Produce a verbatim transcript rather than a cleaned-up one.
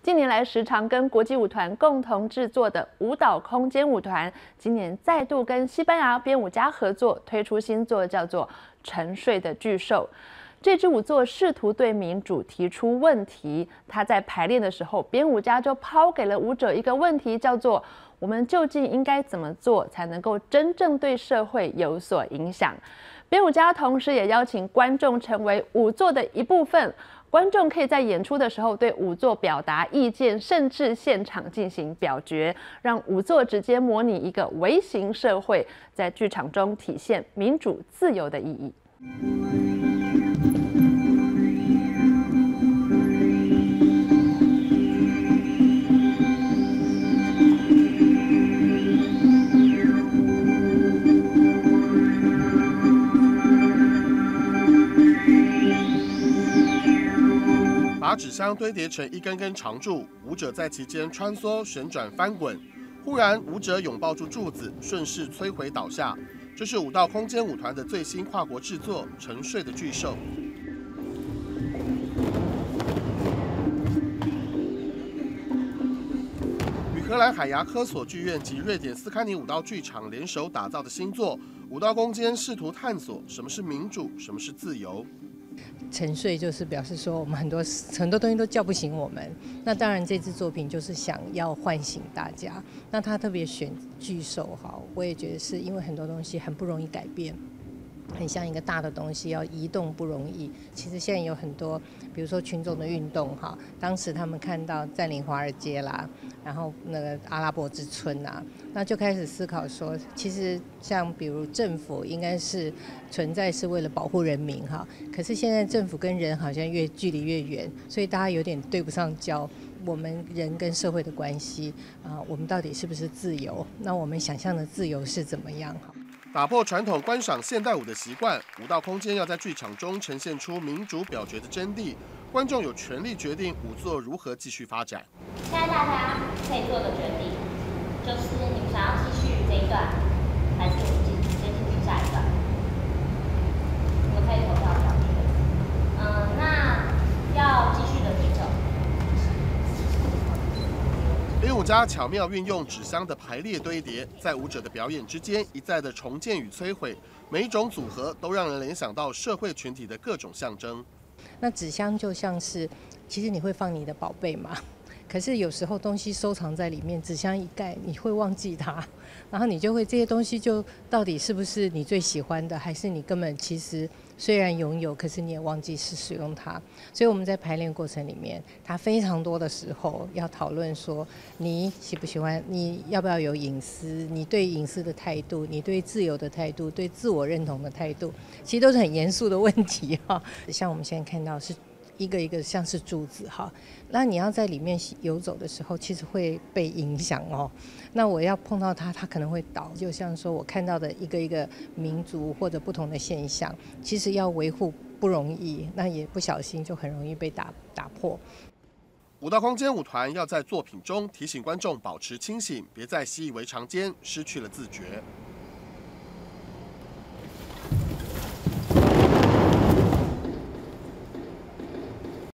近年来时常跟国际舞团共同制作的舞蹈空间舞团，今年再度跟西班牙编舞家合作，推出新作，叫做《沉睡的巨兽》。这支舞作试图对民主提出问题。他在排练的时候，编舞家就抛给了舞者一个问题，叫做“我们究竟应该怎么做，才能够真正对社会有所影响？”编舞家同时也邀请观众成为舞作的一部分。观众可以在演出的时候对舞作表达意见，甚至现场进行表决，让舞作直接模拟一个微型社会，在剧场中体现民主自由的意义。 把纸箱堆叠成一根根长柱，舞者在其间穿梭、旋转、翻滚。忽然，舞者拥抱住柱子，顺势摧毁倒下。这是舞蹈空间舞团的最新跨国制作《沉睡的巨兽》。与荷兰海牙科索剧院及瑞典斯堪尼舞蹈剧场联手打造的新作，舞蹈空间试图探索什么是民主，什么是自由。 沉睡就是表示说，我们很多很多东西都叫不醒我们。那当然，这支作品就是想要唤醒大家。那他特别选巨兽，哈，我也觉得是因为很多东西很不容易改变。很像一个大的东西要移动不容易，其实现在有很多，比如说群众的运动哈，当时他们看到占领华尔街啦，然后那个阿拉伯之春啊，那就开始思考说，其实像比如政府应该是存在是为了保护人民哈，可是现在政府跟人好像越距离越远，所以大家有点对不上焦。我们人跟社会的关系啊、呃，我们到底是不是自由？那我们想象的自由是怎么样？哈。 打破传统观赏现代舞的习惯，舞蹈空间要在剧场中呈现出民主表决的真谛，观众有权利决定舞作如何继续发展。 现在大家可以做的决定，就是你们想要继续这一段，还是我们直接进行下一段？你们可以投票表决。嗯，那要继续的举手。 编舞家巧妙运用纸箱的排列堆叠，在舞者的表演之间一再的重建与摧毁，每一种组合都让人联想到社会群体的各种象征。 那纸箱就像是，其实你会放你的宝贝嘛，可是有时候东西收藏在里面，纸箱一盖，你会忘记它，然后你就会这些东西就到底是不是你最喜欢的，还是你根本其实虽然拥有，可是你也忘记是使用它。所以我们在排练过程里面，它非常多的时候要讨论说，你喜不喜欢，你要不要有隐私，你对隐私的态度，你对自由的态度，对自我认同的态度，其实都是很严肃的问题哈。像我们现在看到是一个一个像是柱子哈，那你要在里面游走的时候，其实会被影响哦。那我要碰到它，它可能会倒。就像说我看到的一个一个民族或者不同的现象，其实要维护不容易，那也不小心就很容易被打打破。 舞蹈空间舞团要在作品中提醒观众保持清醒，别在习以为常间失去了自觉。